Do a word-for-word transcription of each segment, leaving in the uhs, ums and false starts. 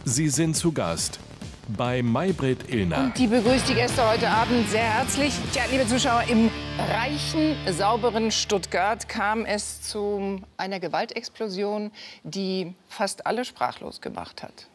Sie sind zu Gast bei Maybrit Illner. Und die begrüßt die Gäste heute Abend sehr herzlich. Tja, liebe Zuschauer, im reichen, sauberen Stuttgart kam es zu einer Gewaltexplosion, die fast alle sprachlos gemacht hat.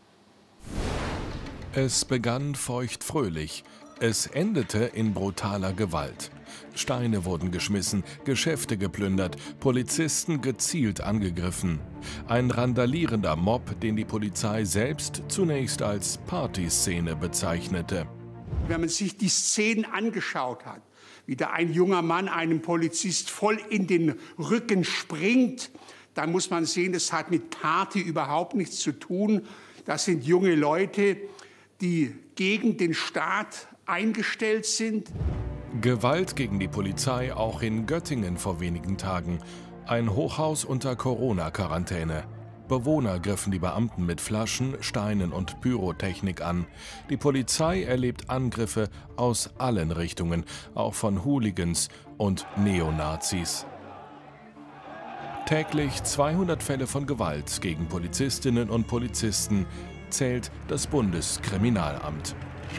Es begann feuchtfröhlich. Es endete in brutaler Gewalt. Steine wurden geschmissen, Geschäfte geplündert, Polizisten gezielt angegriffen. Ein randalierender Mob, den die Polizei selbst zunächst als Partyszene bezeichnete. Wenn man sich die Szenen angeschaut hat, wie da ein junger Mann einem Polizist voll in den Rücken springt, dann muss man sehen, das hat mit Party überhaupt nichts zu tun. Das sind junge Leute, die gegen den Staat eingestellt sind. Gewalt gegen die Polizei auch in Göttingen vor wenigen Tagen. Ein Hochhaus unter Corona-Quarantäne. Bewohner griffen die Beamten mit Flaschen, Steinen und Pyrotechnik an. Die Polizei erlebt Angriffe aus allen Richtungen, auch von Hooligans und Neonazis. Täglich zweihundert Fälle von Gewalt gegen Polizistinnen und Polizisten, zählt das Bundeskriminalamt.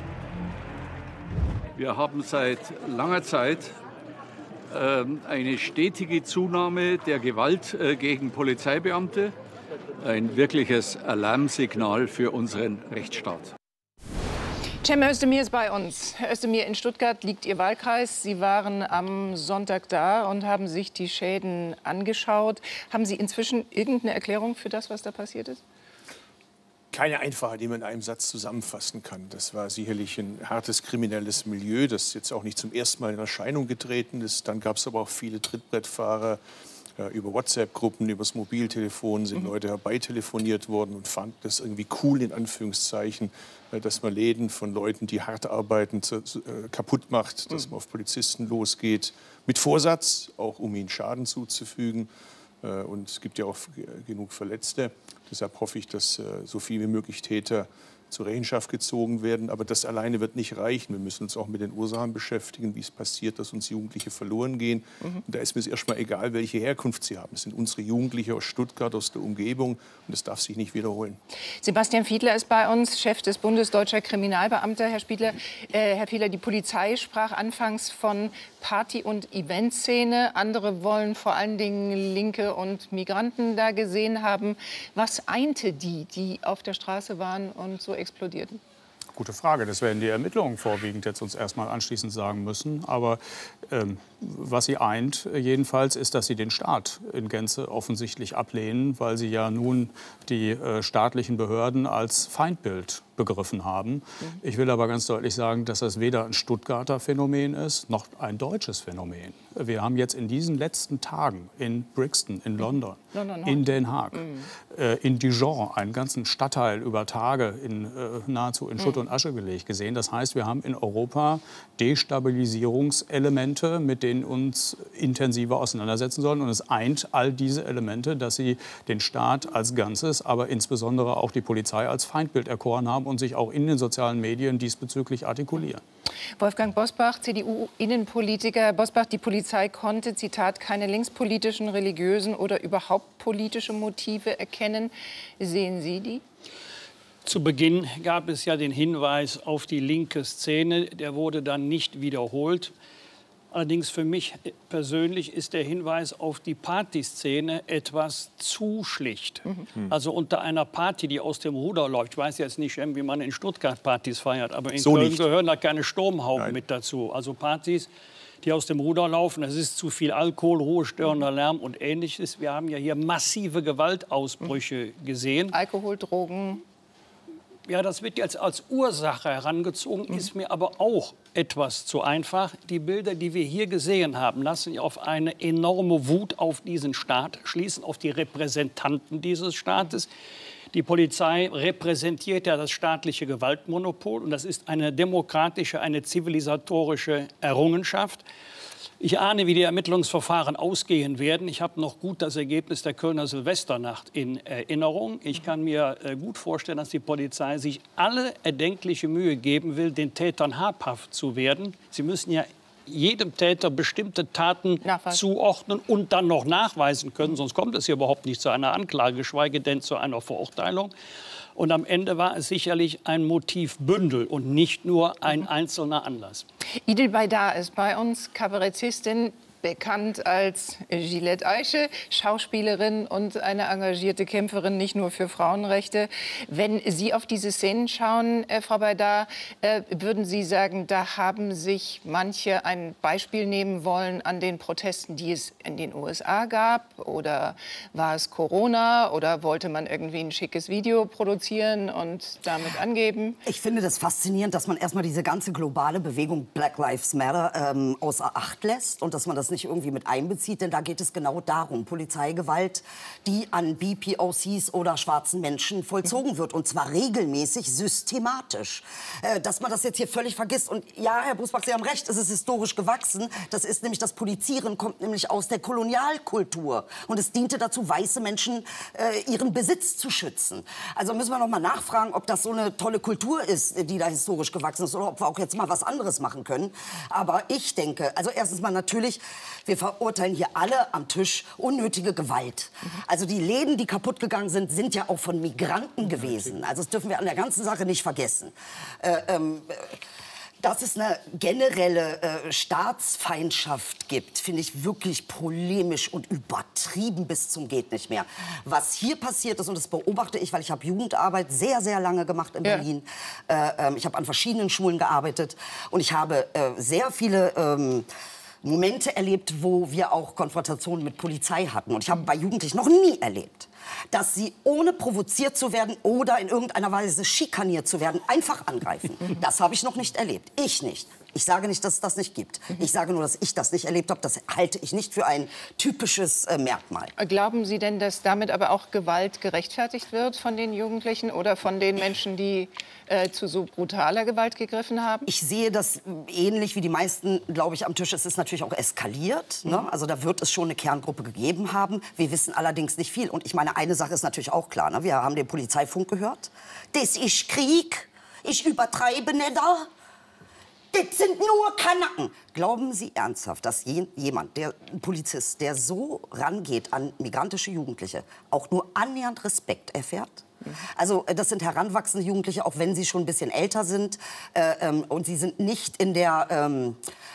Wir haben seit langer Zeit äh, eine stetige Zunahme der Gewalt äh, gegen Polizeibeamte. Ein wirkliches Alarmsignal für unseren Rechtsstaat. Cem Özdemir ist bei uns. Herr Özdemir, in Stuttgart liegt Ihr Wahlkreis. Sie waren am Sonntag da und haben sich die Schäden angeschaut. Haben Sie inzwischen irgendeine Erklärung für das, was da passiert ist? Keine einfache, die man in einem Satz zusammenfassen kann. Das war sicherlich ein hartes kriminelles Milieu, das jetzt auch nicht zum ersten Mal in Erscheinung getreten ist. Dann gab es aber auch viele Trittbrettfahrer. Ja, über WhatsApp-Gruppen, übers Mobiltelefon sind mhm. Leute herbeitelefoniert worden und fanden das irgendwie cool, in Anführungszeichen, dass man Läden von Leuten, die hart arbeiten, zu, äh, kaputt macht, dass mhm. man auf Polizisten losgeht. Mit Vorsatz, auch um ihnen Schaden zuzufügen. Äh, und es gibt ja auch genug Verletzte. Deshalb hoffe ich, dass äh, so viel wie möglich Täter zur Rechenschaft gezogen werden. Aber das alleine wird nicht reichen. Wir müssen uns auch mit den Ursachen beschäftigen, wie es passiert, dass uns Jugendliche verloren gehen. Mhm. Und da ist mir erst mal egal, welche Herkunft sie haben. Es sind unsere Jugendliche aus Stuttgart, aus der Umgebung. Und das darf sich nicht wiederholen. Sebastian Fiedler ist bei uns, Chef des Bundes Deutscher Kriminalbeamter. Herr Fiedler, äh, Herr Fiedler, die Polizei sprach anfangs von Party- und Eventszene. Andere wollen vor allen Dingen Linke und Migranten da gesehen haben. Was einte die, die auf der Straße waren und so explodierten? Gute Frage. Das werden die Ermittlungen vorwiegend jetzt uns erstmal anschließend sagen müssen. Aber ähm, was sie eint jedenfalls, ist, dass sie den Staat in Gänze offensichtlich ablehnen, weil sie ja nun die äh, staatlichen Behörden als Feindbild begriffen haben. Mhm. Ich will aber ganz deutlich sagen, dass das weder ein Stuttgarter Phänomen ist, noch ein deutsches Phänomen. Wir haben jetzt in diesen letzten Tagen in Brixton, in London, London in Den Haag, mhm. äh, in Dijon, einen ganzen Stadtteil über Tage in, äh, nahezu in Schutt und Asche gelegt gesehen. Das heißt, wir haben in Europa Destabilisierungselemente, mit denen uns intensiver auseinandersetzen sollen. Und es eint all diese Elemente, dass sie den Staat als Ganzes, aber insbesondere auch die Polizei als Feindbild erkoren haben und sich auch in den sozialen Medien diesbezüglich artikulieren. Wolfgang Bosbach, C D U-Innenpolitiker. Bosbach, die Polizei konnte, Zitat, keine linkspolitischen, religiösen oder überhaupt politische Motive erkennen. Sehen Sie die? Zu Beginn gab es ja den Hinweis auf die linke Szene. Der wurde dann nicht wiederholt. Allerdings für mich persönlich ist der Hinweis auf die Partyszene etwas zu schlicht. Mhm. Also unter einer Party, die aus dem Ruder läuft, ich weiß jetzt nicht, wie man in Stuttgart Partys feiert, aber in so Köln nicht. Gehören da keine Sturmhauben Nein. mit dazu. Also Partys, die aus dem Ruder laufen, es ist zu viel Alkohol, ruhestörender Lärm und Ähnliches. Wir haben ja hier massive Gewaltausbrüche mhm. gesehen. Alkohol, Drogen. Ja, das wird jetzt als Ursache herangezogen, mhm. ist mir aber auch etwas zu einfach. Die Bilder, die wir hier gesehen haben, lassen auf eine enorme Wut auf diesen Staat schließen, auf die Repräsentanten dieses Staates. Die Polizei repräsentiert ja das staatliche Gewaltmonopol und das ist eine demokratische, eine zivilisatorische Errungenschaft. Ich ahne, wie die Ermittlungsverfahren ausgehen werden. Ich habe noch gut das Ergebnis der Kölner Silvesternacht in Erinnerung. Ich kann mir gut vorstellen, dass die Polizei sich alle erdenkliche Mühe geben will, den Tätern habhaft zu werden. Sie müssen ja jedem Täter bestimmte Taten zuordnen und dann noch nachweisen können. Sonst kommt es hier überhaupt nicht zu einer Anklage, geschweige denn zu einer Verurteilung. Und am Ende war es sicherlich ein Motivbündel und nicht nur ein einzelner Anlass. Idil Baydar ist bei uns, Kabarettistin, bekannt als Gillette Eiche, Schauspielerin und eine engagierte Kämpferin nicht nur für Frauenrechte. Wenn Sie auf diese Szenen schauen, äh, Frau Baydar, äh, würden Sie sagen, da haben sich manche ein Beispiel nehmen wollen an den Protesten, die es in den U S A gab? Oder war es Corona? Oder wollte man irgendwie ein schickes Video produzieren und damit angeben? Ich finde das faszinierend, dass man erstmal diese ganze globale Bewegung Black Lives Matter ähm, außer Acht lässt und dass man das nicht irgendwie mit einbezieht, denn da geht es genau darum, Polizeigewalt, die an B P O Cs oder schwarzen Menschen vollzogen wird, und zwar regelmäßig, systematisch. Äh, dass man das jetzt hier völlig vergisst, und ja, Herr Busbach, Sie haben recht, es ist historisch gewachsen, das ist nämlich, das Polizieren kommt nämlich aus der Kolonialkultur und es diente dazu, weiße Menschen äh, ihren Besitz zu schützen. Also müssen wir noch mal nachfragen, ob das so eine tolle Kultur ist, die da historisch gewachsen ist, oder ob wir auch jetzt mal was anderes machen können. Aber ich denke, also erstens mal natürlich, wir verurteilen hier alle am Tisch unnötige Gewalt. Also die Läden, die kaputt gegangen sind, sind ja auch von Migranten gewesen. Also das dürfen wir an der ganzen Sache nicht vergessen. Äh, ähm, Dass es eine generelle äh, Staatsfeindschaft gibt, finde ich wirklich polemisch und übertrieben bis zum geht nicht mehr. Was hier passiert ist, und das beobachte ich, weil ich habe Jugendarbeit sehr, sehr lange gemacht in Ja. Berlin. Äh, äh, ich habe an verschiedenen Schulen gearbeitet und ich habe äh, sehr viele ähm, Momente erlebt, wo wir auch Konfrontationen mit Polizei hatten. Und ich habe bei Jugendlichen noch nie erlebt, dass sie, ohne provoziert zu werden oder in irgendeiner Weise schikaniert zu werden, einfach angreifen. Das habe ich noch nicht erlebt. Ich nicht. Ich sage nicht, dass es das nicht gibt. Ich sage nur, dass ich das nicht erlebt habe. Das halte ich nicht für ein typisches äh, Merkmal. Glauben Sie denn, dass damit aber auch Gewalt gerechtfertigt wird von den Jugendlichen oder von den Menschen, die äh, zu so brutaler Gewalt gegriffen haben? Ich sehe das ähnlich wie die meisten, glaube ich, am Tisch. Es ist natürlich auch eskaliert. Ne? Also da wird es schon eine Kerngruppe gegeben haben. Wir wissen allerdings nicht viel. Und ich meine, eine Sache ist natürlich auch klar. Ne? Wir haben den Polizeifunk gehört. Das ist Krieg. Ich übertreibe nicht da. Das sind nur Kanaken. Glauben Sie ernsthaft, dass je, jemand, der, ein Polizist, der so rangeht an migrantische Jugendliche, auch nur annähernd Respekt erfährt? Also das sind heranwachsende Jugendliche, auch wenn sie schon ein bisschen älter sind. Äh, ähm, und sie sind nicht in der ähm,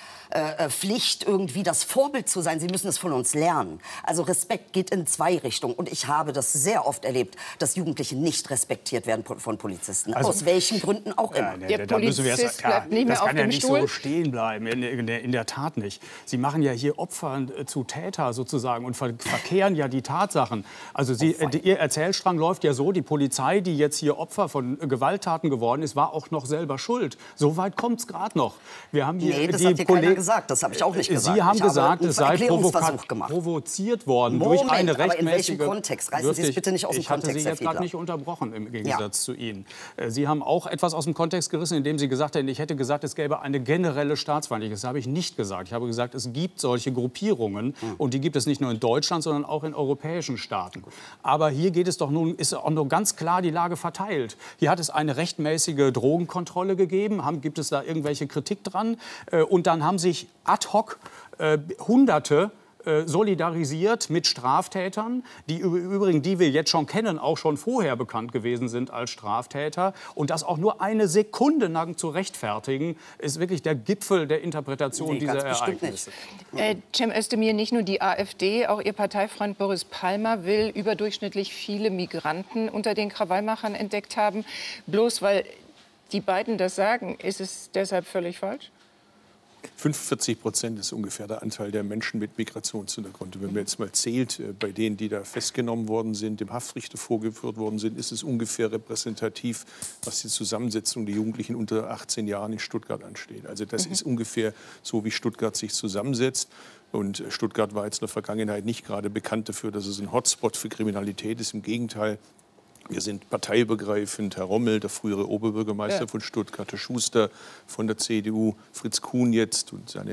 äh, Pflicht, irgendwie das Vorbild zu sein. Sie müssen es von uns lernen. Also Respekt geht in zwei Richtungen. Und ich habe das sehr oft erlebt, dass Jugendliche nicht respektiert werden von Polizisten. Also, aus welchen Gründen auch immer. Ja, ne, Der da müssen wir Polizist erst, ja, bleibt nicht mehr das auf kann ja dem nicht Stuhl. so stehen bleiben, in, in, der, in der Tat nicht. Sie machen ja hier Opfer äh, zu Täter sozusagen und ver verkehren ja die Tatsachen. Also Sie, äh, Ihr Erzählstrang läuft ja so, die Polizei, die jetzt hier Opfer von äh, Gewalttaten geworden ist, war auch noch selber schuld. So weit kommt es gerade noch. Wir haben hier Nee, das die hat hier Poli- keiner gesagt. Das habe ich auch nicht gesagt. Sie haben ich gesagt, habe es sei Erklärungsversuch gemacht. provoziert worden Moment, durch eine aber in rechtmäßige... welchem Kontext? Reißen Sie es bitte nicht aus dem ich hatte Kontext, Sie Herr jetzt gerade Fiedler. nicht unterbrochen, im Gegensatz zu Ihnen. Äh, Sie haben auch etwas aus dem Kontext gerissen, indem Sie gesagt haben, ich hätte gesagt, es gäbe eine generelle Staatsfeindlichkeit. Das habe ich nicht gesagt. Ich habe gesagt, es gibt solche Gruppierungen. Hm. Und die gibt es nicht nur in Deutschland, sondern auch in europäischen Staaten. Aber hier geht es doch nun, ist auch nur ganz klar die Lage verteilt. Hier hat es eine rechtmäßige Drogenkontrolle gegeben. Haben, gibt es da irgendwelche Kritik dran? Äh, und dann haben sich ad hoc äh, Hunderte äh, solidarisiert mit Straftätern, die übrigens, die wir jetzt schon kennen, auch schon vorher bekannt gewesen sind als Straftäter. Und das auch nur eine Sekunde lang zu rechtfertigen, ist wirklich der Gipfel der Interpretation Nee, dieser ganz bestimmt Ereignisse. Äh, Cem Özdemir, nicht nur die AfD, auch Ihr Parteifreund Boris Palmer will überdurchschnittlich viele Migranten unter den Krawallmachern entdeckt haben. Bloß weil die beiden das sagen, ist es deshalb völlig falsch? fünfundvierzig Prozent ist ungefähr der Anteil der Menschen mit Migrationshintergrund. Wenn man jetzt mal zählt, bei denen, die da festgenommen worden sind, dem Haftrichter vorgeführt worden sind, ist es ungefähr repräsentativ, was die Zusammensetzung der Jugendlichen unter achtzehn Jahren in Stuttgart ansteht. Also das mhm. ist ungefähr so, wie Stuttgart sich zusammensetzt. Und Stuttgart war jetzt in der Vergangenheit nicht gerade bekannt dafür, dass es ein Hotspot für Kriminalität ist. Im Gegenteil. Wir sind parteiübergreifend. Herr Rommel, der frühere Oberbürgermeister ja. von Stuttgart, Herr Schuster von der C D U, Fritz Kuhn jetzt und seine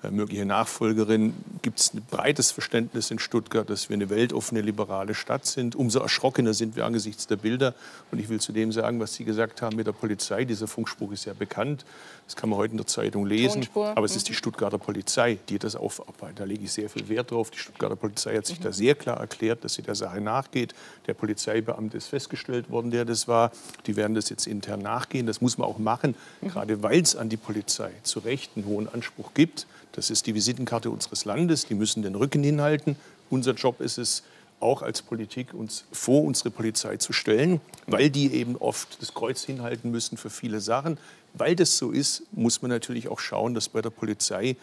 mögliche Nachfolgerin, gibt es ein breites Verständnis in Stuttgart, dass wir eine weltoffene, liberale Stadt sind. Umso erschrockener sind wir angesichts der Bilder. Und ich will zu dem sagen, was Sie gesagt haben mit der Polizei. Dieser Funkspruch ist ja bekannt. Das kann man heute in der Zeitung lesen. Tonspur. Aber es ist die Stuttgarter Polizei, die das aufarbeitet. Da lege ich sehr viel Wert drauf. Die Stuttgarter Polizei hat sich mhm. da sehr klar erklärt, dass sie der Sache nachgeht. Der Polizeibeamte ist festgestellt worden, der das war. Die werden das jetzt intern nachgehen. Das muss man auch machen, mhm. gerade weil es an die Polizei zu Recht einen hohen Anspruch gibt. Das ist die Visitenkarte unseres Landes. Die müssen den Rücken hinhalten. Unser Job ist es, auch als Politik uns vor unsere Polizei zu stellen, weil die eben oft das Kreuz hinhalten müssen für viele Sachen. Weil das so ist, muss man natürlich auch schauen, dass bei der Polizei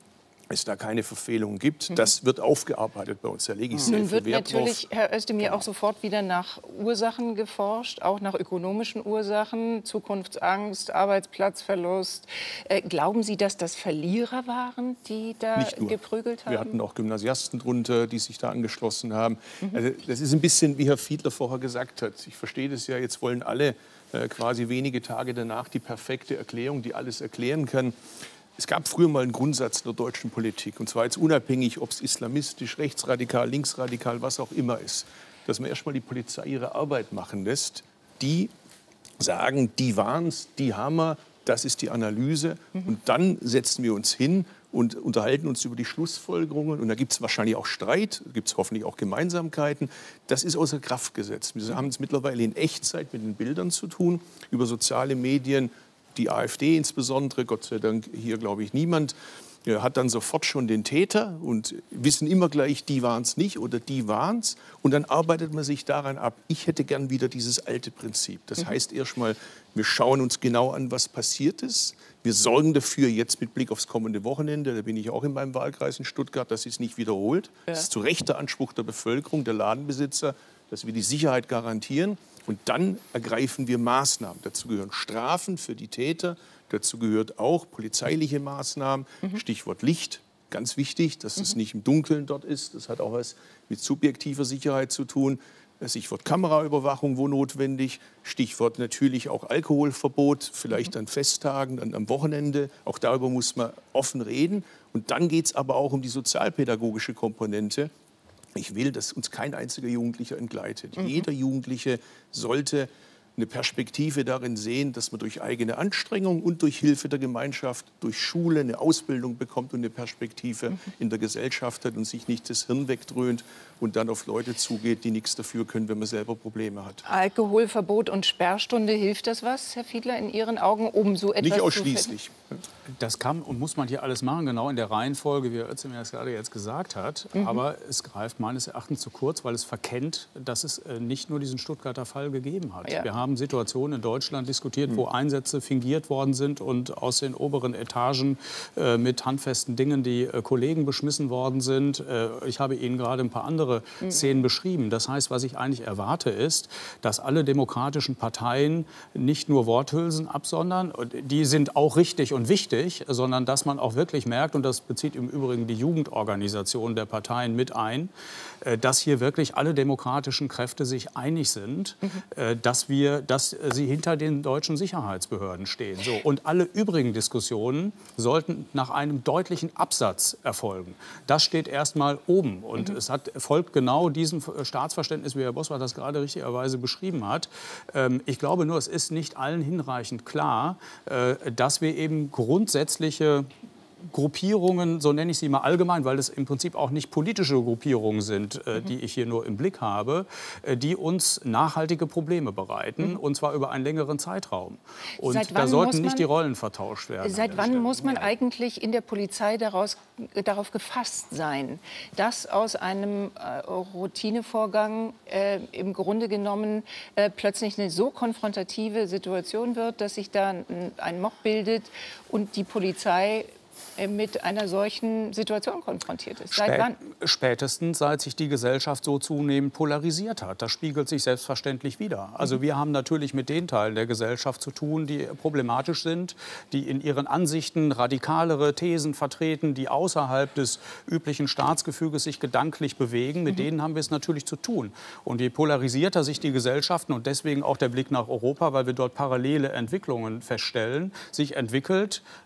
es da keine Verfehlungen gibt. Das wird aufgearbeitet bei uns. Da lege ich sehr Nun viel wird Wert natürlich, drauf. Herr Özdemir, auch sofort wieder nach Ursachen geforscht, auch nach ökonomischen Ursachen, Zukunftsangst, Arbeitsplatzverlust. Äh, glauben Sie, dass das Verlierer waren, die da Nicht nur. geprügelt haben? Wir hatten auch Gymnasiasten drunter, die sich da angeschlossen haben. Mhm. Also das ist ein bisschen, wie Herr Fiedler vorher gesagt hat. Ich verstehe das ja, jetzt wollen alle äh, quasi wenige Tage danach die perfekte Erklärung, die alles erklären kann. Es gab früher mal einen Grundsatz in der deutschen Politik, und zwar jetzt unabhängig, ob es islamistisch, rechtsradikal, linksradikal, was auch immer ist, dass man erst mal die Polizei ihre Arbeit machen lässt. Die sagen, die waren es, die haben wir, das ist die Analyse. Mhm. Und dann setzen wir uns hin und unterhalten uns über die Schlussfolgerungen. Und da gibt es wahrscheinlich auch Streit, gibt es hoffentlich auch Gemeinsamkeiten. Das ist außer Kraft gesetzt. Wir haben es mittlerweile in Echtzeit mit den Bildern zu tun, über soziale Medien. Die AfD insbesondere, Gott sei Dank hier glaube ich niemand, hat dann sofort schon den Täter und wissen immer gleich, die waren es nicht oder die waren es. Und dann arbeitet man sich daran ab. Ich hätte gern wieder dieses alte Prinzip. Das mhm. heißt erstmal, wir schauen uns genau an, was passiert ist. Wir sorgen dafür, jetzt mit Blick aufs kommende Wochenende, da bin ich auch in meinem Wahlkreis in Stuttgart, dass es nicht wiederholt. Ja. Das ist zu Recht der Anspruch der Bevölkerung, der Ladenbesitzer, dass wir die Sicherheit garantieren. Und dann ergreifen wir Maßnahmen. Dazu gehören Strafen für die Täter. Dazu gehört auch polizeiliche Maßnahmen. Mhm. Stichwort Licht, ganz wichtig, dass mhm. es nicht im Dunkeln dort ist. Das hat auch was mit subjektiver Sicherheit zu tun. Stichwort Kameraüberwachung, wo notwendig. Stichwort natürlich auch Alkoholverbot, vielleicht an Festtagen, dann am Wochenende. Auch darüber muss man offen reden. Und dann geht es aber auch um die sozialpädagogische Komponente. Ich will, dass uns kein einziger Jugendlicher entgleitet. Mhm. Jeder Jugendliche sollte eine Perspektive darin sehen, dass man durch eigene Anstrengung und durch Hilfe der Gemeinschaft, durch Schule eine Ausbildung bekommt und eine Perspektive mhm. in der Gesellschaft hat und sich nicht das Hirn wegdröhnt und dann auf Leute zugeht, die nichts dafür können, wenn man selber Probleme hat. Alkoholverbot und Sperrstunde, hilft das was, Herr Fiedler, in Ihren Augen, um so etwas Nicht ausschließlich. zu Das kann und muss man hier alles machen, genau in der Reihenfolge, wie Herr Özdemir das gerade jetzt gesagt hat. Mhm. Aber es greift meines Erachtens zu kurz, weil es verkennt, dass es nicht nur diesen Stuttgarter Fall gegeben hat. Ja. Wir haben Situationen in Deutschland diskutiert, mhm. wo Einsätze fingiert worden sind und aus den oberen Etagen äh, mit handfesten Dingen die äh, Kollegen beschmissen worden sind. Äh, ich habe Ihnen gerade ein paar andere mhm. Szenen beschrieben. Das heißt, was ich eigentlich erwarte, ist, dass alle demokratischen Parteien nicht nur Worthülsen absondern, die sind auch richtig und wichtig, sondern dass man auch wirklich merkt, und das bezieht im Übrigen die Jugendorganisation der Parteien mit ein, dass hier wirklich alle demokratischen Kräfte sich einig sind, mhm. dass wir, dass sie hinter den deutschen Sicherheitsbehörden stehen. So, und alle übrigen Diskussionen sollten nach einem deutlichen Absatz erfolgen. Das steht erst mal oben. Und mhm. es hat, folgt genau diesem Staatsverständnis, wie Herr Bosbach das gerade richtigerweise beschrieben hat. Ich glaube nur, es ist nicht allen hinreichend klar, dass wir eben grundsätzliche Gruppierungen, so nenne ich sie mal allgemein, weil es im Prinzip auch nicht politische Gruppierungen sind, äh, die ich hier nur im Blick habe, äh, die uns nachhaltige Probleme bereiten, mhm. und zwar über einen längeren Zeitraum. Und da sollten nicht man, die Rollen vertauscht werden. Seit wann Stelle. muss man eigentlich in der Polizei daraus, äh, darauf gefasst sein, dass aus einem äh, Routinevorgang äh, im Grunde genommen äh, plötzlich eine so konfrontative Situation wird, dass sich da ein, ein Mob bildet und die Polizei mit einer solchen Situation konfrontiert ist? Seit Spät, wann? Spätestens, seit sich die Gesellschaft so zunehmend polarisiert hat. Das spiegelt sich selbstverständlich wider. Also wir haben natürlich mit den Teilen der Gesellschaft zu tun, die problematisch sind, die in ihren Ansichten radikalere Thesen vertreten, die außerhalb des üblichen Staatsgefüges sich gedanklich bewegen. Mit mhm. denen haben wir es natürlich zu tun. Und je polarisierter sich die Gesellschaften und deswegen auch der Blick nach Europa, weil wir dort parallele Entwicklungen feststellen, sich entwickelt,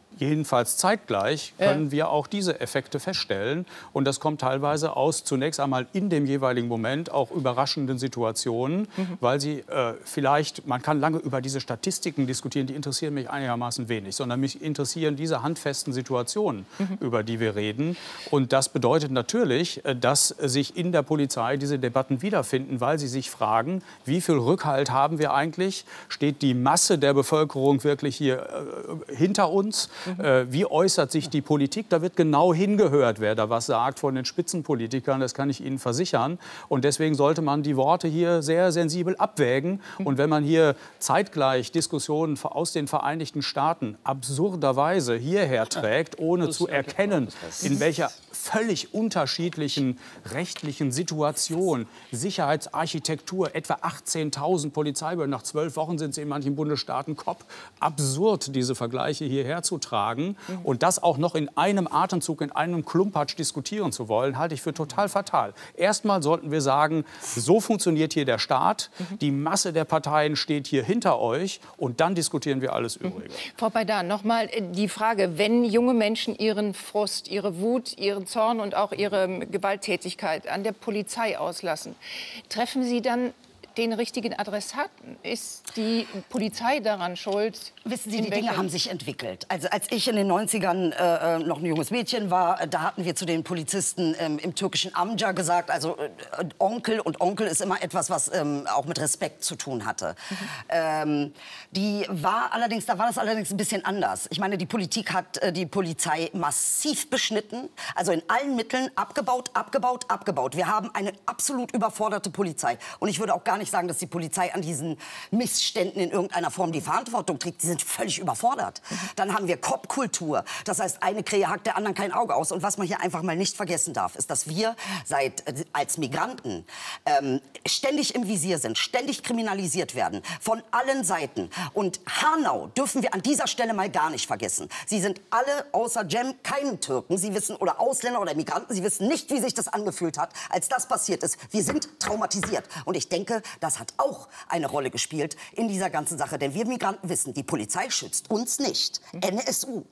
Jedenfalls zeitgleich können ja. wir auch diese Effekte feststellen. Und das kommt teilweise aus zunächst einmal in dem jeweiligen Moment auch überraschenden Situationen, mhm. weil sie äh, vielleicht, man kann lange über diese Statistiken diskutieren, die interessieren mich einigermaßen wenig, sondern mich interessieren diese handfesten Situationen, mhm. über die wir reden. Und das bedeutet natürlich, dass sich in der Polizei diese Debatten wiederfinden, weil sie sich fragen, wie viel Rückhalt haben wir eigentlich? Steht die Masse der Bevölkerung wirklich hier äh, hinter uns? Mhm. Wie äußert sich die Politik? Da wird genau hingehört, wer da was sagt von den Spitzenpolitikern. Das kann ich Ihnen versichern. Und deswegen sollte man die Worte hier sehr sensibel abwägen. Mhm. Und wenn man hier zeitgleich Diskussionen aus den Vereinigten Staaten absurderweise hierher trägt, ohne zu erkennen, in welcher völlig unterschiedlichen rechtlichen Situation, Sicherheitsarchitektur, etwa achtzehntausend Polizeibehörden, nach zwölf Wochen sind sie in manchen Bundesstaaten Kopf. Absurd, diese Vergleiche hierher zu tragen. Und das auch noch in einem Atemzug, in einem Klumpatsch diskutieren zu wollen, halte ich für total fatal. Erstmal sollten wir sagen, so funktioniert hier der Staat. Die Masse der Parteien steht hier hinter euch. Und dann diskutieren wir alles Übrige. Frau Peidan, noch mal die Frage, wenn junge Menschen ihren Frust, ihre Wut, ihren Zorn und auch ihre Gewalttätigkeit an der Polizei auslassen, treffen Sie dann den richtigen Adressaten? Ist die Polizei daran schuld? Wissen Sie, die Dinge haben sich entwickelt. Also als ich in den neunzigern äh, noch ein junges Mädchen war, da hatten wir zu den Polizisten ähm, im türkischen Amca gesagt, also äh, Onkel, und Onkel ist immer etwas, was ähm, auch mit Respekt zu tun hatte. Mhm. Ähm, die war allerdings, da war das allerdings ein bisschen anders. Ich meine, die Politik hat äh, die Polizei massiv beschnitten, also in allen Mitteln abgebaut, abgebaut, abgebaut. Wir haben eine absolut überforderte Polizei. Und ich würde auch gar nicht sagen, dass die Polizei an diesen Missständen in irgendeiner Form die Verantwortung trägt. Die sind völlig überfordert. Mhm. Dann haben wir Cop-Kultur. Das heißt, eine Krähe hackt der anderen kein Auge aus. Und was man hier einfach mal nicht vergessen darf, ist, dass wir seit, äh, als Migranten ähm, ständig im Visier sind, ständig kriminalisiert werden, von allen Seiten. Und Hanau dürfen wir an dieser Stelle mal gar nicht vergessen. Sie sind alle außer Cem keinen Türken. Sie wissen, oder Ausländer oder Migranten, sie wissen nicht, wie sich das angefühlt hat, als das passiert ist. Wir sind traumatisiert. Und ich denke, das hat auch eine Rolle gespielt in dieser ganzen Sache. Denn wir Migranten wissen, die Polizei schützt uns nicht. N S U.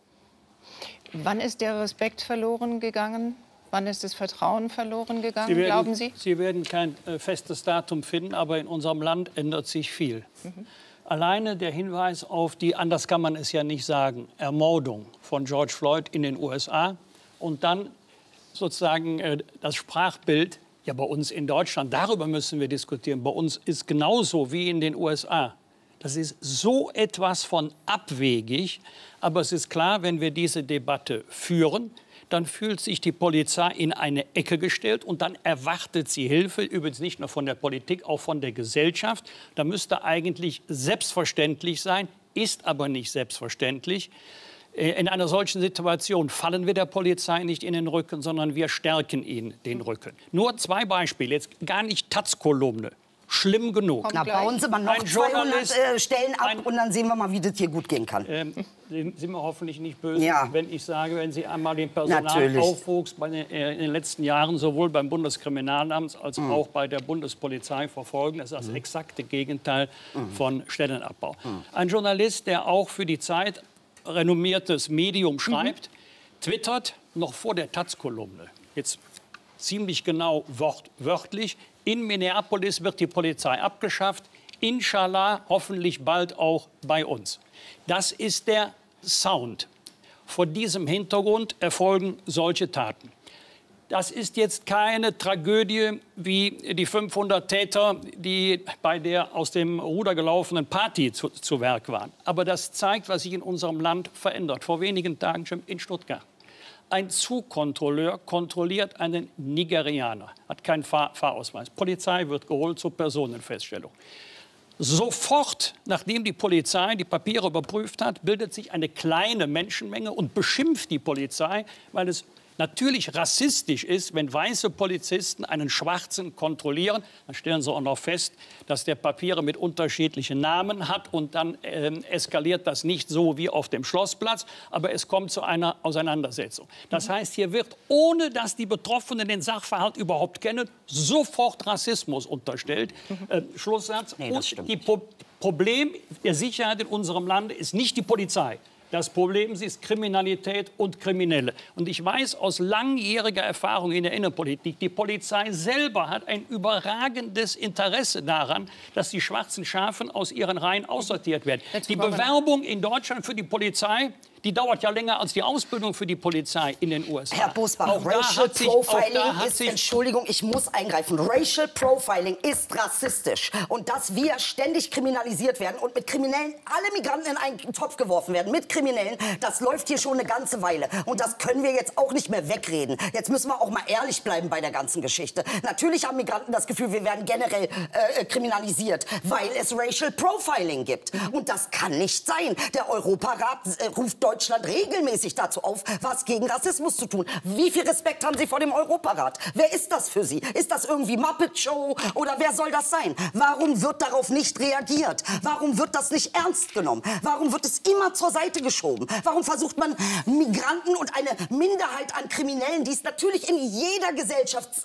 Wann ist der Respekt verloren gegangen? Wann ist das Vertrauen verloren gegangen, Sie werden, glauben Sie? Sie werden kein äh, festes Datum finden, aber in unserem Land ändert sich viel. Mhm. Alleine der Hinweis auf die, anders kann man es ja nicht sagen, Ermordung von George Floyd in den U S A und dann sozusagen äh, das Sprachbild, ja, bei uns in Deutschland, darüber müssen wir diskutieren. Bei uns ist genauso wie in den U S A. Das ist so etwas von abwegig. Aber es ist klar, wenn wir diese Debatte führen, dann fühlt sich die Polizei in eine Ecke gestellt und dann erwartet sie Hilfe, übrigens nicht nur von der Politik, auch von der Gesellschaft. Da müsste eigentlich selbstverständlich sein, ist aber nicht selbstverständlich. In einer solchen Situation fallen wir der Polizei nicht in den Rücken, sondern wir stärken ihnen den Rücken. Nur zwei Beispiele, jetzt gar nicht Taz-Kolumne. Schlimm genug. Na, bauen Sie mal noch zweihundert äh, Stellen ab und dann sehen wir mal, wie das hier gut gehen kann. Ähm, sind Sie mir hoffentlich nicht böse, ja. wenn ich sage, wenn Sie einmal den Personalaufwuchs bei den, äh, in den letzten Jahren sowohl beim Bundeskriminalamt als mhm. auch bei der Bundespolizei verfolgen. Das ist das mhm. exakte Gegenteil mhm. von Stellenabbau. Mhm. Ein Journalist, der auch für die Zeit renommiertes Medium schreibt, mhm. twittert noch vor der Taz-Kolumne, jetzt ziemlich genau wort, wörtlich, in Minneapolis wird die Polizei abgeschafft, inshallah hoffentlich bald auch bei uns. Das ist der Sound. Vor diesem Hintergrund erfolgen solche Taten. Das ist jetzt keine Tragödie wie die fünfhundert Täter, die bei der aus dem Ruder gelaufenen Party zu, zu Werk waren. Aber das zeigt, was sich in unserem Land verändert. Vor wenigen Tagen schon in Stuttgart. Ein Zugkontrolleur kontrolliert einen Nigerianer, hat keinen Fahr Fahrausweis. Polizei wird geholt zur Personenfeststellung. Sofort, nachdem die Polizei die Papiere überprüft hat, bildet sich eine kleine Menschenmenge und beschimpft die Polizei, weil es natürlich rassistisch ist, wenn weiße Polizisten einen Schwarzen kontrollieren. Dann stellen sie auch noch fest, dass der Papiere mit unterschiedlichen Namen hat. Und dann äh, eskaliert das nicht so wie auf dem Schlossplatz. Aber es kommt zu einer Auseinandersetzung. Das heißt, hier wird, ohne dass die Betroffenen den Sachverhalt überhaupt kennen, sofort Rassismus unterstellt. Äh, Schlusssatz. Nee, und die Pro Problem der Sicherheit in unserem Lande ist nicht die Polizei. Das Problem ist Kriminalität und Kriminelle. Und ich weiß aus langjähriger Erfahrung in der Innenpolitik, die Polizei selber hat ein überragendes Interesse daran, dass die schwarzen Schafe aus ihren Reihen aussortiert werden. Die Bewerbung in Deutschland für die Polizei, die dauert ja länger als die Ausbildung für die Polizei in den U S A. Herr Busbach, auch Racial sich, Profiling ist, sich, Entschuldigung, ich muss eingreifen, Racial Profiling ist rassistisch. Und dass wir ständig kriminalisiert werden und mit Kriminellen alle Migranten in einen Topf geworfen werden, mit Kriminellen, das läuft hier schon eine ganze Weile. Und das können wir jetzt auch nicht mehr wegreden. Jetzt müssen wir auch mal ehrlich bleiben bei der ganzen Geschichte. Natürlich haben Migranten das Gefühl, wir werden generell äh, kriminalisiert, weil es Racial Profiling gibt. Und das kann nicht sein. Der Europarat äh, ruft Deutschland regelmäßig dazu auf, was gegen Rassismus zu tun. Wie viel Respekt haben Sie vor dem Europarat? Wer ist das für Sie? Ist das irgendwie Muppet Show oder wer soll das sein? Warum wird darauf nicht reagiert? Warum wird das nicht ernst genommen? Warum wird es immer zur Seite geschoben? Warum versucht man Migranten und eine Minderheit an Kriminellen, die es natürlich in jeder Gesellschafts,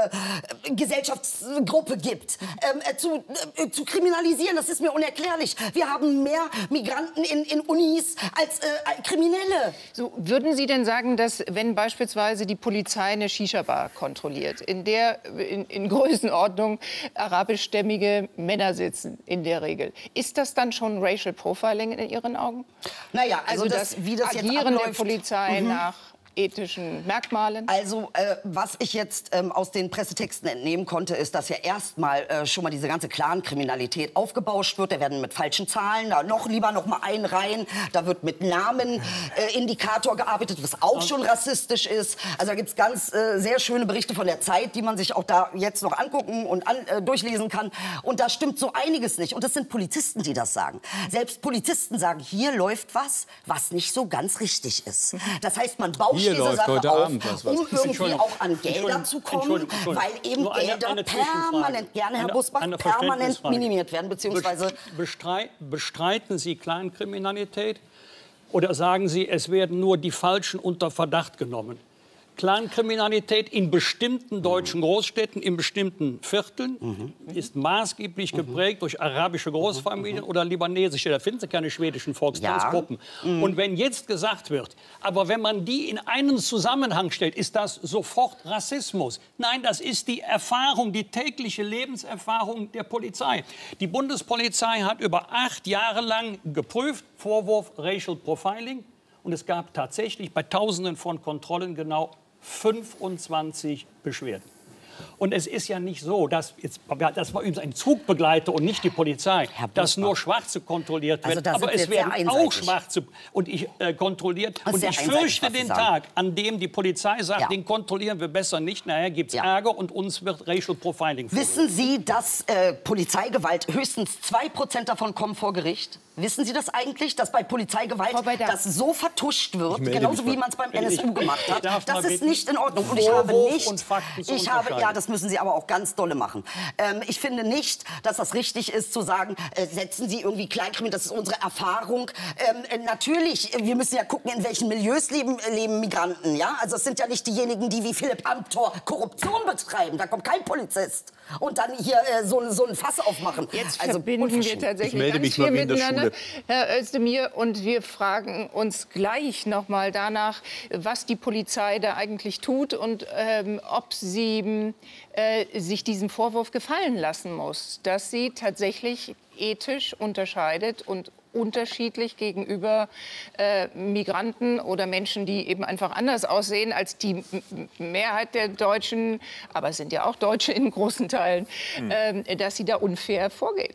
äh, äh, Gesellschaftsgruppe gibt, äh, zu, äh, zu kriminalisieren? Das ist mir unerklärlich. Wir haben mehr Migranten in, in Unis als äh, Kriminelle. So, würden Sie denn sagen, dass wenn beispielsweise die Polizei eine Shisha-Bar kontrolliert, in der in, in Größenordnung arabischstämmige Männer sitzen, in der Regel, ist das dann schon Racial Profiling in Ihren Augen? Naja, also, also das, das, wie das jetzt Agieren abläuft, der Polizei mhm. nach ethischen Merkmalen? Also, äh, was ich jetzt ähm, aus den Pressetexten entnehmen konnte, ist, dass ja erstmal äh, schon mal diese ganze Clan-Kriminalität aufgebauscht wird. Da werden mit falschen Zahlen, da noch lieber noch mal einreihen. Da wird mit Namen-Indikator äh, gearbeitet, was auch schon rassistisch ist. Also da gibt es ganz äh, sehr schöne Berichte von der Zeit, die man sich auch da jetzt noch angucken und an, äh, durchlesen kann. Und da stimmt so einiges nicht. Und das sind Polizisten, die das sagen. Selbst Polizisten sagen, hier läuft was, was nicht so ganz richtig ist. Das heißt, man baut Hier diese läuft Sache heute auf, Abend was, was. um irgendwie auch an Gelder zu kommen, weil eben Nur eine- Gelder eine Zwischenfrage. permanent, gerne Herr Eine- Busbach, eine permanent Verständnisfrage. minimiert werden, beziehungsweise... Bestrei- Bestreiten Sie Clankriminalität oder sagen Sie, es werden nur die Falschen unter Verdacht genommen? Clankriminalität in bestimmten deutschen Großstädten, in bestimmten Vierteln, mhm. ist maßgeblich geprägt durch arabische Großfamilien mhm. oder libanesische. Da finden Sie keine schwedischen Volkstanzgruppen. Ja. Mhm. Und wenn jetzt gesagt wird, aber wenn man die in einen Zusammenhang stellt, ist das sofort Rassismus. Nein, das ist die Erfahrung, die tägliche Lebenserfahrung der Polizei. Die Bundespolizei hat über acht Jahre lang geprüft, Vorwurf Racial Profiling. Und es gab tatsächlich bei Tausenden von Kontrollen genau fünfundzwanzig Beschwerden. Und es ist ja nicht so, dass jetzt, das war übrigens ein Zugbegleiter und nicht die Polizei, dass nur Schwarze kontrolliert werden. Also aber es werden auch Schwarze und ich äh, kontrolliert. Das und ich fürchte den Tag, an dem die Polizei sagt, ja. den kontrollieren wir besser nicht. Nachher gibt es ja. Ärger und uns wird Racial Profiling vorgeworfen. Wissen Sie, dass äh, Polizeigewalt höchstens zwei Prozent davon kommen vor Gericht? Wissen Sie das eigentlich, dass bei Polizeigewalt das so vertuscht wird, genauso wie man es beim N S U gemacht hat? Das ist nicht in Ordnung. Und ich habe nicht, ich habe, ja, das müssen Sie aber auch ganz dolle machen. Ähm, ich finde nicht, dass das richtig ist zu sagen, äh, setzen Sie irgendwie Kleinkriminalität, das ist unsere Erfahrung. Ähm, äh, natürlich, wir müssen ja gucken, in welchen Milieus leben, leben Migranten. Ja? Also es sind ja nicht diejenigen, die wie Philipp Amthor Korruption betreiben. Da kommt kein Polizist und dann hier äh, so, so ein Fass aufmachen. Jetzt also, verbinden wir tatsächlich ganz viel miteinander, Herr Özdemir, und wir fragen uns gleich noch mal danach, was die Polizei da eigentlich tut und ähm, ob sie äh, sich diesem Vorwurf gefallen lassen muss, dass sie tatsächlich ethisch unterscheidet und unterschiedlich gegenüber äh, Migranten oder Menschen, die eben einfach anders aussehen als die M Mehrheit der Deutschen, aber es sind ja auch Deutsche in großen Teilen, hm. äh, dass sie da unfair vorgeht.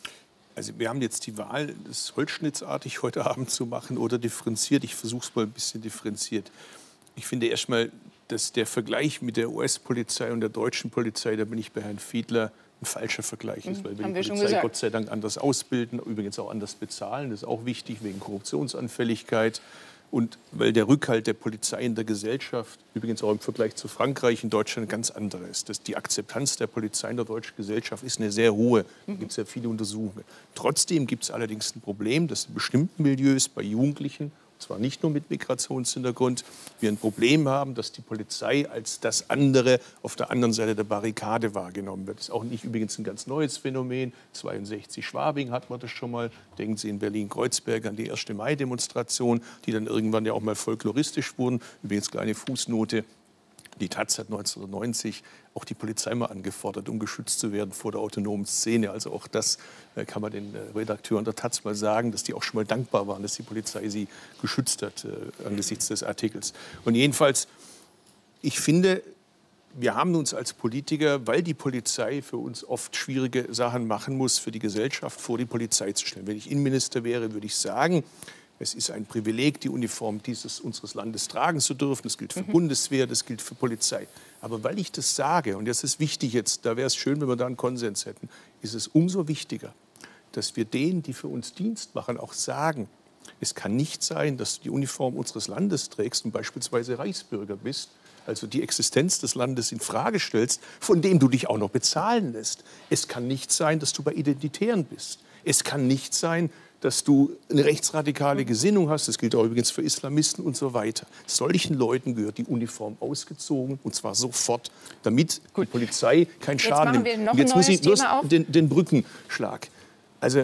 Also wir haben jetzt die Wahl, das holzschnittsartig heute Abend zu machen oder differenziert. Ich versuche es mal ein bisschen differenziert. Ich finde erstmal, dass der Vergleich mit der U S-Polizei und der deutschen Polizei, da bin ich bei Herrn Fiedler, ein falscher Vergleich ist, weil wir Haben die wir Polizei Gott sei Dank anders ausbilden, übrigens auch anders bezahlen. Das ist auch wichtig wegen Korruptionsanfälligkeit. Und weil der Rückhalt der Polizei in der Gesellschaft, übrigens auch im Vergleich zu Frankreich, in Deutschland ganz anderer ist. Das, die Akzeptanz der Polizei in der deutschen Gesellschaft ist eine sehr hohe. Da gibt es ja viele Untersuchungen. Trotzdem gibt es allerdings ein Problem, dass in bestimmten Milieus bei Jugendlichen, zwar nicht nur mit Migrationshintergrund, wir ein Problem haben, dass die Polizei als das andere auf der anderen Seite der Barrikade wahrgenommen wird. Das ist auch nicht übrigens ein ganz neues Phänomen. zweiundsechzig Schwabing hat man das schon mal. Denken Sie in Berlin-Kreuzberg an die erste Mai-Demonstration, die dann irgendwann ja auch mal folkloristisch wurden. Übrigens kleine Fußnote. Die Taz hat neunzehnhundertneunzig auch die Polizei mal angefordert, um geschützt zu werden vor der autonomen Szene. Also auch das äh, kann man den äh, Redakteuren der Taz mal sagen, dass die auch schon mal dankbar waren, dass die Polizei sie geschützt hat äh, angesichts des Artikels. Und jedenfalls, ich finde, wir haben uns als Politiker, weil die Polizei für uns oft schwierige Sachen machen muss, für die Gesellschaft vor die Polizei zu stellen. Wenn ich Innenminister wäre, würde ich sagen, es ist ein Privileg, die Uniform dieses, unseres Landes tragen zu dürfen. Das gilt für mhm. Bundeswehr, das gilt für Polizei. Aber weil ich das sage, und das ist wichtig jetzt, da wäre es schön, wenn wir da einen Konsens hätten, ist es umso wichtiger, dass wir denen, die für uns Dienst machen, auch sagen, es kann nicht sein, dass du die Uniform unseres Landes trägst und beispielsweise Reichsbürger bist, also die Existenz des Landes in Frage stellst, von dem du dich auch noch bezahlen lässt. Es kann nicht sein, dass du bei Identitären bist. Es kann nicht sein, dass du eine rechtsradikale Gesinnung hast. Das gilt auch übrigens für Islamisten und so weiter. Solchen Leuten gehört die Uniform ausgezogen, und zwar sofort, damit Gut. die Polizei keinen Schaden nimmt. Jetzt machen wir noch jetzt ein neues muss ich bloß Thema auf. Den, den Brückenschlag. Also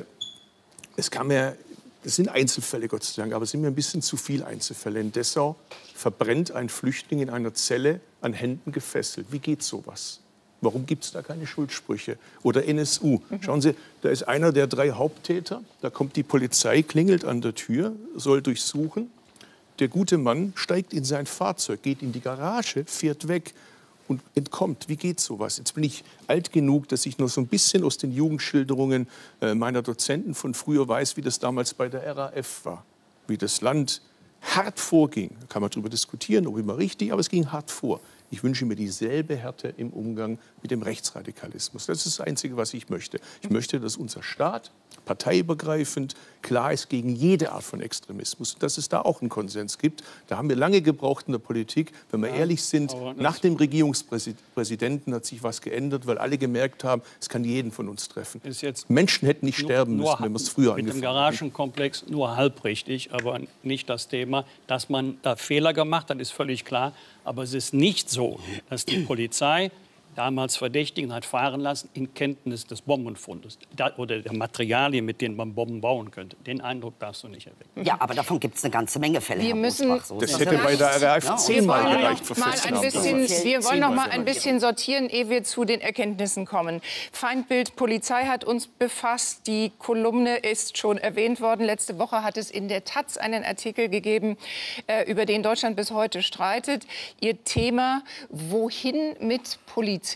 es kam ja, das sind Einzelfälle, Gott sei Dank, aber es sind mir ein bisschen zu viele Einzelfälle. In Dessau verbrennt ein Flüchtling in einer Zelle an Händen gefesselt. Wie geht sowas? Warum gibt es da keine Schuldsprüche? Oder N S U. Schauen Sie, da ist einer der drei Haupttäter. Da kommt die Polizei, klingelt an der Tür, soll durchsuchen. Der gute Mann steigt in sein Fahrzeug, geht in die Garage, fährt weg und entkommt. Wie geht sowas? Jetzt bin ich alt genug, dass ich noch so ein bisschen aus den Jugendschilderungen äh, meiner Dozenten von früher weiß, wie das damals bei der R A F war. Wie das Land hart vorging. Da kann man darüber diskutieren, ob immer richtig, aber es ging hart vor. Ich wünsche mir dieselbe Härte im Umgang mit dem Rechtsradikalismus. Das ist das Einzige, was ich möchte. Ich möchte, dass unser Staat parteiübergreifend klar ist gegen jede Art von Extremismus. Und dass es da auch einen Konsens gibt. Da haben wir lange gebraucht in der Politik. Wenn wir ja, ehrlich sind, nach dem Regierungspräsidenten hat sich was geändert, weil alle gemerkt haben, es kann jeden von uns treffen. Ist jetzt Menschen hätten nicht nur, sterben nur müssen, wenn wir es früher mit angefangen dem Garagenkomplex nur halb richtig, aber nicht das Thema. Dass man da Fehler gemacht hat, ist völlig klar. Aber es ist nicht so, dass die Polizei damals Verdächtigen hat fahren lassen in Kenntnis des Bombenfundes da, oder der Materialien, mit denen man Bomben bauen könnte. Den Eindruck darfst du nicht erwecken. Ja, aber davon gibt es eine ganze Menge Fälle. Wir Herr müssen, Bosbach. So das hätte bei der R A F zehnmal gereicht für mal ein bisschen, Wir wollen noch mal ein bisschen sortieren, ehe wir zu den Erkenntnissen kommen. Feindbild Polizei hat uns befasst. Die Kolumne ist schon erwähnt worden. Letzte Woche hat es in der Taz einen Artikel gegeben, äh, über den Deutschland bis heute streitet. Ihr Thema: Wohin mit Polizei?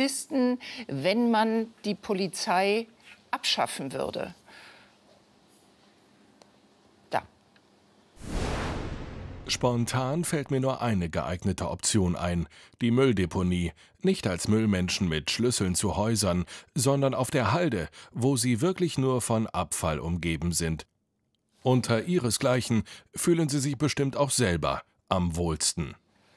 Wenn man die Polizei abschaffen würde. Da. Spontan fällt mir nur eine geeignete Option ein, die Mülldeponie. Nicht als Müllmenschen mit Schlüsseln zu Häusern, sondern auf der Halde, wo sie wirklich nur von Abfall umgeben sind. Unter ihresgleichen fühlen sie sich bestimmt auch selber am wohlsten.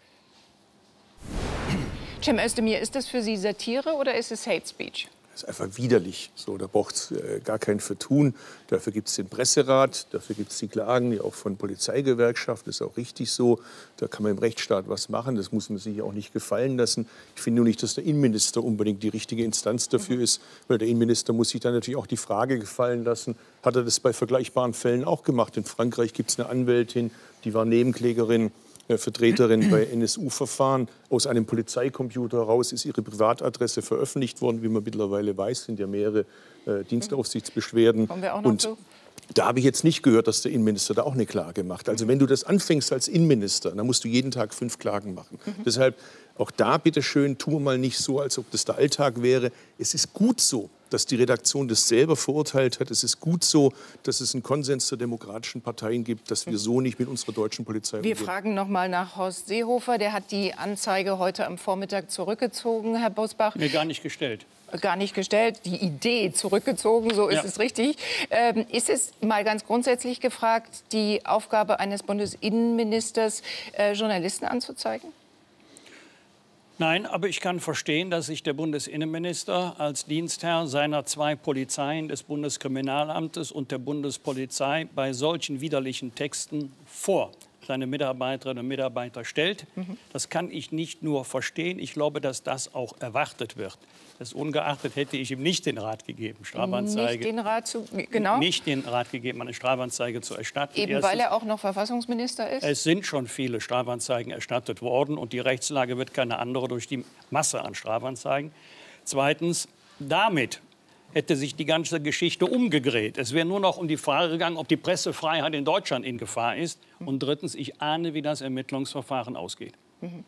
Cem Özdemir, ist das für Sie Satire oder ist es Hate Speech? Das ist einfach widerlich. So, da braucht es äh, gar keinen Vertun. Dafür gibt es den Presserat, dafür gibt es die Klagen, die auch von Polizeigewerkschaften. Das ist auch richtig so. Da kann man im Rechtsstaat was machen. Das muss man sich auch nicht gefallen lassen. Ich finde nur nicht, dass der Innenminister unbedingt die richtige Instanz dafür ist. Weil der Innenminister muss sich dann natürlich auch die Frage gefallen lassen, hat er das bei vergleichbaren Fällen auch gemacht? In Frankreich gibt es eine Anwältin, die war Nebenklägerin, Vertreterin bei N S U-Verfahren. Aus einem Polizeicomputer heraus ist ihre Privatadresse veröffentlicht worden. Wie man mittlerweile weiß, sind ja mehrere äh, Dienstaufsichtsbeschwerden. Kommen wir auch noch Und zu? Da habe ich jetzt nicht gehört, dass der Innenminister da auch eine Klage macht. Also wenn du das anfängst als Innenminister, dann musst du jeden Tag fünf Klagen machen. Mhm. Deshalb auch da bitte schön, tun wir mal nicht so, als ob das der Alltag wäre. Es ist gut so, dass die Redaktion das selber verurteilt hat. Es ist gut so, dass es einen Konsens der demokratischen Parteien gibt, dass wir so nicht mit unserer deutschen Polizei umgehen. Wir fragen noch mal nach Horst Seehofer. Der hat die Anzeige heute am Vormittag zurückgezogen, Herr Bosbach. Mir gar nicht gestellt. Gar nicht gestellt, die Idee zurückgezogen, so ist ja. es richtig. Ähm, ist es mal ganz grundsätzlich gefragt, die Aufgabe eines Bundesinnenministers, äh, Journalisten anzuzeigen? Nein, aber ich kann verstehen, dass sich der Bundesinnenminister als Dienstherr seiner zwei Polizeien, des Bundeskriminalamtes und der Bundespolizei, bei solchen widerlichen Texten vor seine Mitarbeiterinnen und Mitarbeiter stellt. Mhm. Das kann ich nicht nur verstehen, ich glaube, dass das auch erwartet wird. Das ungeachtet hätte ich ihm nicht den Rat gegeben, Strafanzeige. Nicht den Rat zu, genau. Nicht den Rat gegeben, eine Strafanzeige zu erstatten. Eben Erstens, weil er auch noch Verfassungsminister ist? Es sind schon viele Strafanzeigen erstattet worden und die Rechtslage wird keine andere durch die Masse an Strafanzeigen. Zweitens, damit hätte sich die ganze Geschichte umgedreht. Es wäre nur noch um die Frage gegangen, ob die Pressefreiheit in Deutschland in Gefahr ist. Und drittens, ich ahne, wie das Ermittlungsverfahren ausgeht.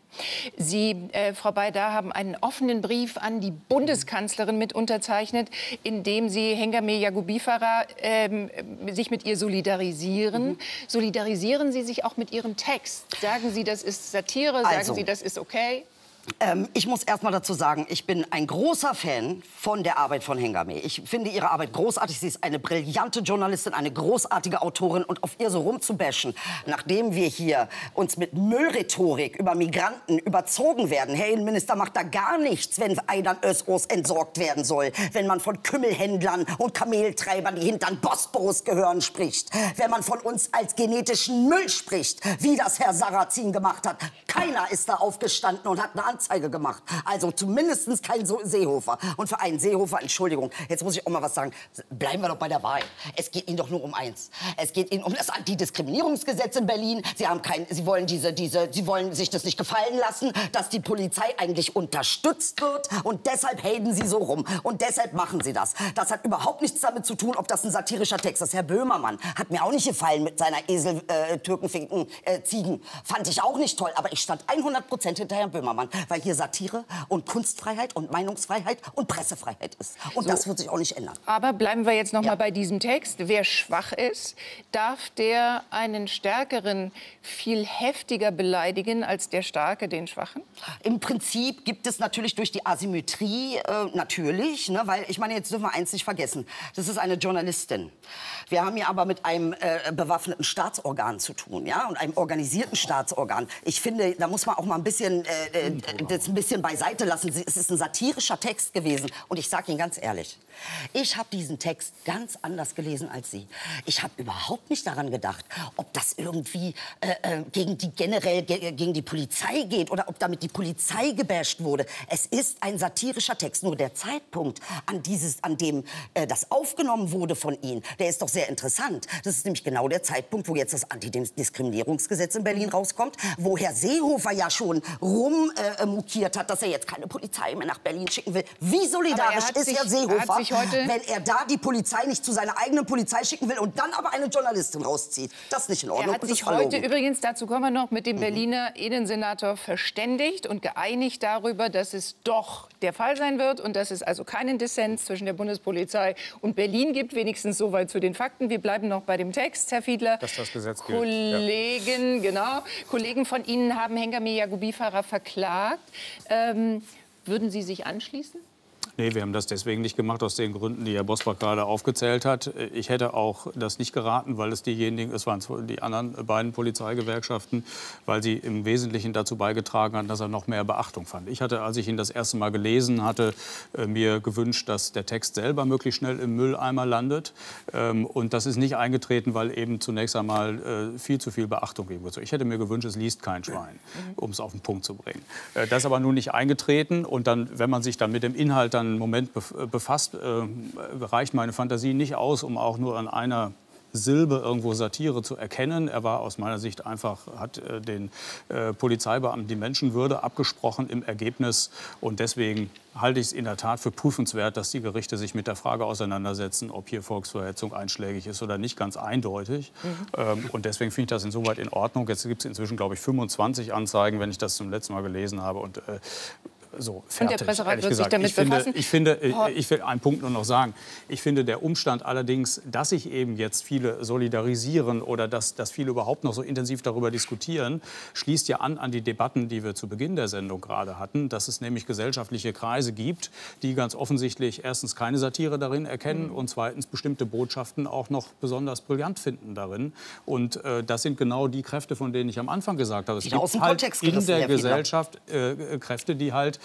Sie, äh, Frau Baydar, haben einen offenen Brief an die Bundeskanzlerin mit unterzeichnet, in dem Sie Hengame Yaghoubi Farah ähm, sich mit ihr solidarisieren. Mhm. Solidarisieren Sie sich auch mit Ihrem Text? Sagen Sie, das ist Satire? Sagen Also. Sie, das ist okay? Ähm, ich muss erst mal dazu sagen, ich bin ein großer Fan von der Arbeit von Hengame. Ich finde ihre Arbeit großartig. Sie ist eine brillante Journalistin, eine großartige Autorin. Und auf ihr so rumzubashen, nachdem wir hier uns mit Müllrhetorik über Migranten überzogen werden. Herr Innenminister macht da gar nichts, wenn Aydan Özos entsorgt werden soll. Wenn man von Kümmelhändlern und Kameltreibern, die hinter den Bosporus gehören, spricht. Wenn man von uns als genetischen Müll spricht, wie das Herr Sarrazin gemacht hat. Keiner ist da aufgestanden und hat eine Anzeige gemacht. Also zumindest kein so Seehofer. Und für einen Seehofer, Entschuldigung, jetzt muss ich auch mal was sagen, bleiben wir doch bei der Wahl. Es geht Ihnen doch nur um eins. Es geht Ihnen um das Antidiskriminierungsgesetz in Berlin. Sie haben kein, Sie wollen diese, diese, Sie wollen sich das nicht gefallen lassen, dass die Polizei eigentlich unterstützt wird. Und deshalb haten Sie so rum. Und deshalb machen Sie das. Das hat überhaupt nichts damit zu tun, ob das ein satirischer Text ist. Herr Böhmermann hat mir auch nicht gefallen mit seiner Esel, äh, Türkenfinken, äh, Ziegen. Fand ich auch nicht toll. Aber ich stand hundert Prozent hinter Herrn Böhmermann. Weil hier Satire und Kunstfreiheit und Meinungsfreiheit und Pressefreiheit ist. Und so. Das wird sich auch nicht ändern. Aber bleiben wir jetzt noch Ja. mal bei diesem Text. Wer schwach ist, darf der einen Stärkeren viel heftiger beleidigen als der Starke den Schwachen? Im Prinzip gibt es natürlich durch die Asymmetrie, äh, natürlich, ne, weil ich meine, jetzt dürfen wir eins nicht vergessen, das ist eine Journalistin. Wir haben hier aber mit einem äh, bewaffneten Staatsorgan zu tun, ja, und einem organisierten Staatsorgan. Ich finde, da muss man auch mal ein bisschen, äh, äh, das ein bisschen beiseite lassen. Es ist ein satirischer Text gewesen und ich sage Ihnen ganz ehrlich, ich habe diesen Text ganz anders gelesen als Sie. Ich habe überhaupt nicht daran gedacht, ob das irgendwie äh, äh, gegen die generell ge gegen die Polizei geht oder ob damit die Polizei gebasht wurde. Es ist ein satirischer Text. Nur der Zeitpunkt, an, dieses, an dem äh, das aufgenommen wurde von Ihnen, der ist doch sehr interessant. Das ist nämlich genau der Zeitpunkt, wo jetzt das Antidiskriminierungsgesetz in Berlin rauskommt, wo Herr Seehofer ja schon rummokiert äh, hat, dass er jetzt keine Polizei mehr nach Berlin schicken will. Wie solidarisch ist sich, Herr Seehofer, wenn er da die Polizei nicht zu seiner eigenen Polizei schicken will und dann aber eine Journalistin rauszieht? Das ist nicht in Ordnung. Er hat sich heute übrigens, dazu kommen wir noch, mit dem Berliner Innensenator verständigt und geeinigt darüber, dass es doch der Fall sein wird und dass es also keinen Dissens zwischen der Bundespolizei und Berlin gibt. Wenigstens soweit zu den Fakten. Wir bleiben noch bei dem Text, Herr Fiedler. Dass das Gesetz gilt. Kollegen, ja. genau, Kollegen von Ihnen haben Hengame Yaghoubi Farah verklagt. Ähm, würden Sie sich anschließen? Nee, wir haben das deswegen nicht gemacht, aus den Gründen, die Herr Bosbach gerade aufgezählt hat. Ich hätte auch das nicht geraten, weil es diejenigen, es waren die anderen beiden Polizeigewerkschaften, weil sie im Wesentlichen dazu beigetragen haben, dass er noch mehr Beachtung fand. Ich hatte, als ich ihn das erste Mal gelesen hatte, mir gewünscht, dass der Text selber möglichst schnell im Mülleimer landet. Und das ist nicht eingetreten, weil eben zunächst einmal viel zu viel Beachtung gegeben wird. Ich hätte mir gewünscht, es liest kein Schwein, um es auf den Punkt zu bringen. Das ist aber nun nicht eingetreten. Und dann, wenn man sich dann mit dem Inhalt dann einen Moment befasst, äh, reicht meine Fantasie nicht aus, um auch nur an einer Silbe irgendwo Satire zu erkennen. Er war aus meiner Sicht einfach, hat äh, den äh, Polizeibeamten die Menschenwürde abgesprochen im Ergebnis. Und deswegen halte ich es in der Tat für prüfenswert, dass die Gerichte sich mit der Frage auseinandersetzen, ob hier Volksverhetzung einschlägig ist oder nicht, ganz eindeutig. Mhm. Ähm, und deswegen finde ich das insoweit in Ordnung. Jetzt gibt es inzwischen, glaube ich, fünfundzwanzig Anzeigen, wenn ich das zum letzten Mal gelesen habe. Und, äh, So, fertig, und der Presserat wird gesagt. sich damit ich finde, befassen? ich finde, ich will einen Punkt nur noch sagen. Ich finde, der Umstand allerdings, dass sich eben jetzt viele solidarisieren oder dass, dass viele überhaupt noch so intensiv darüber diskutieren, schließt ja an an die Debatten, die wir zu Beginn der Sendung gerade hatten, dass es nämlich gesellschaftliche Kreise gibt, die ganz offensichtlich erstens keine Satire darin erkennen mhm. und zweitens bestimmte Botschaften auch noch besonders brillant finden darin. Und äh, das sind genau die Kräfte, von denen ich am Anfang gesagt habe. Es die gibt aus dem halt Kontext in der Herr Gesellschaft äh, Kräfte, die halt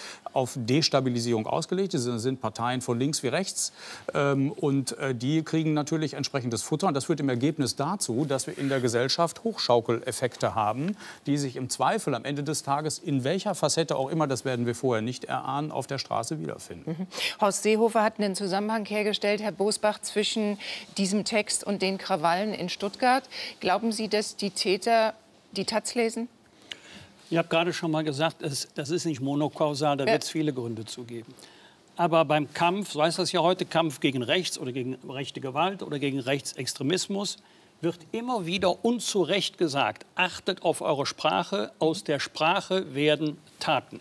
auf Destabilisierung ausgelegt. Das sind Parteien von links wie rechts. Ähm, und äh, die kriegen natürlich entsprechendes Futter. Und das führt im Ergebnis dazu, dass wir in der Gesellschaft Hochschaukeleffekte haben, die sich im Zweifel am Ende des Tages in welcher Facette auch immer, das werden wir vorher nicht erahnen, auf der Straße wiederfinden. Mhm. Horst Seehofer hat einen Zusammenhang hergestellt, Herr Bosbach, zwischen diesem Text und den Krawallen in Stuttgart. Glauben Sie, dass die Täter die Taz lesen? Ich habe gerade schon mal gesagt, das ist nicht monokausal, da wird es viele Gründe zu geben. Aber beim Kampf, so heißt das ja heute, Kampf gegen Rechts oder gegen rechte Gewalt oder gegen Rechtsextremismus, wird immer wieder unzurecht gesagt, achtet auf eure Sprache, aus der Sprache werden Taten.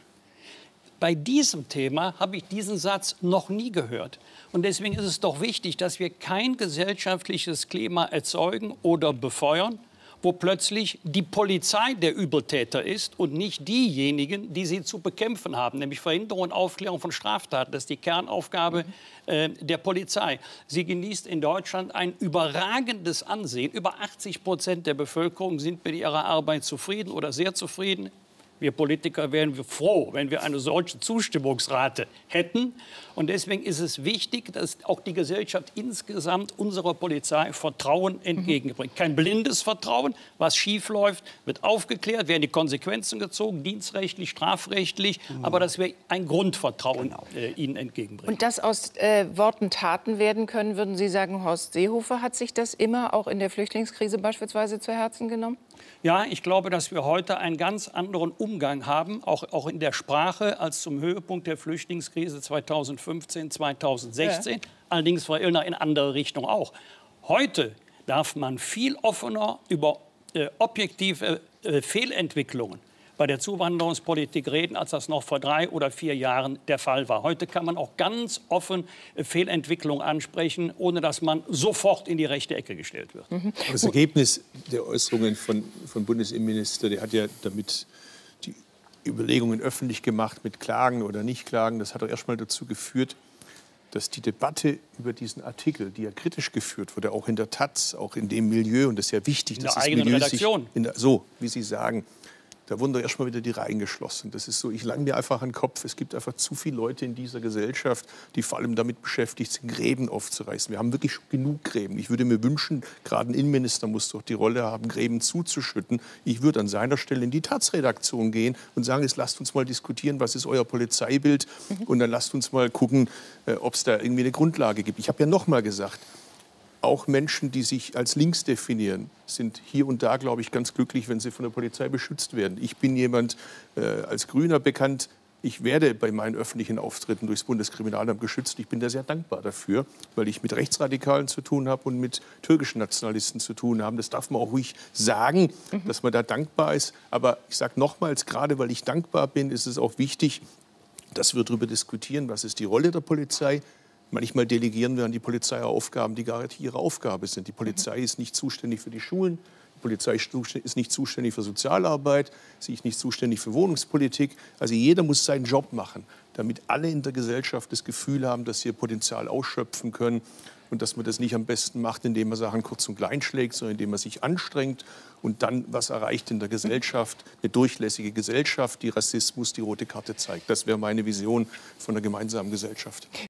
Bei diesem Thema habe ich diesen Satz noch nie gehört. Und deswegen ist es doch wichtig, dass wir kein gesellschaftliches Klima erzeugen oder befeuern, wo plötzlich die Polizei der Übeltäter ist und nicht diejenigen, die sie zu bekämpfen haben, nämlich Verhinderung und Aufklärung von Straftaten. Das ist die Kernaufgabe äh, der Polizei. Sie genießt in Deutschland ein überragendes Ansehen. Über achtzig Prozent der Bevölkerung sind mit ihrer Arbeit zufrieden oder sehr zufrieden. Wir Politiker wären froh, wenn wir eine solche Zustimmungsrate hätten. Und deswegen ist es wichtig, dass auch die Gesellschaft insgesamt unserer Polizei Vertrauen entgegenbringt. Kein blindes Vertrauen. Was schief läuft, wird aufgeklärt, werden die Konsequenzen gezogen, dienstrechtlich, strafrechtlich. Mhm. Aber dass wir ein Grundvertrauen genau. äh, ihnen entgegenbringen. Und dass aus äh, Worten Taten werden können, würden Sie sagen, Horst Seehofer hat sich das immer auch in der Flüchtlingskrise beispielsweise zu Herzen genommen? Ja, ich glaube, dass wir heute einen ganz anderen Umgang haben, auch, auch in der Sprache, als zum Höhepunkt der Flüchtlingskrise zweitausendfünfzehn, zweitausendsechzehn. Ja. Allerdings war in eine andere Richtung auch. Heute darf man viel offener über äh, objektive äh, Fehlentwicklungen bei der Zuwanderungspolitik reden, als das noch vor drei oder vier Jahren der Fall war. Heute kann man auch ganz offen Fehlentwicklungen ansprechen, ohne dass man sofort in die rechte Ecke gestellt wird. Mhm. Das Ergebnis der Äußerungen von, von Bundesinnenminister, der hat ja damit die Überlegungen öffentlich gemacht mit Klagen oder Nicht-Klagen. Das hat auch erst mal dazu geführt, dass die Debatte über diesen Artikel, die ja kritisch geführt wurde, auch in der Taz, auch in dem Milieu, und das ist ja wichtig, in dass der das eigenen Milieu Redaktion. sich, in der, so wie Sie sagen, da wurden doch erst mal wieder die Reihen geschlossen. Das ist so, ich lang mir einfach an den Kopf. Es gibt einfach zu viele Leute in dieser Gesellschaft, die vor allem damit beschäftigt sind, Gräben aufzureißen. Wir haben wirklich schon genug Gräben. Ich würde mir wünschen, gerade ein Innenminister muss doch die Rolle haben, Gräben zuzuschütten. Ich würde an seiner Stelle in die Taz-Redaktion gehen und sagen, jetzt lasst uns mal diskutieren, was ist euer Polizeibild? Und dann lasst uns mal gucken, äh, ob es da irgendwie eine Grundlage gibt. Ich habe ja noch mal gesagt, auch Menschen, die sich als links definieren, sind hier und da, glaube ich, ganz glücklich, wenn sie von der Polizei beschützt werden. Ich bin jemand äh, als Grüner bekannt. Ich werde bei meinen öffentlichen Auftritten durchs Bundeskriminalamt geschützt. Ich bin da sehr dankbar dafür, weil ich mit Rechtsradikalen zu tun habe und mit türkischen Nationalisten zu tun habe. Das darf man auch ruhig sagen, mhm. dass man da dankbar ist. Aber ich sage nochmals, gerade weil ich dankbar bin, ist es auch wichtig, dass wir darüber diskutieren, was ist die Rolle der Polizei. Manchmal delegieren wir an die Polizei Aufgaben, die gar nicht ihre Aufgabe sind. Die Polizei ist nicht zuständig für die Schulen, die Polizei ist nicht zuständig für Sozialarbeit, sie ist nicht zuständig für Wohnungspolitik. Also jeder muss seinen Job machen, damit alle in der Gesellschaft das Gefühl haben, dass sie ihr Potenzial ausschöpfen können und dass man das nicht am besten macht, indem man Sachen kurz und klein schlägt, sondern indem man sich anstrengt und dann was erreicht in der Gesellschaft, eine durchlässige Gesellschaft, die Rassismus, die rote Karte zeigt. Das wäre meine Vision von einer gemeinsamen Gesellschaft.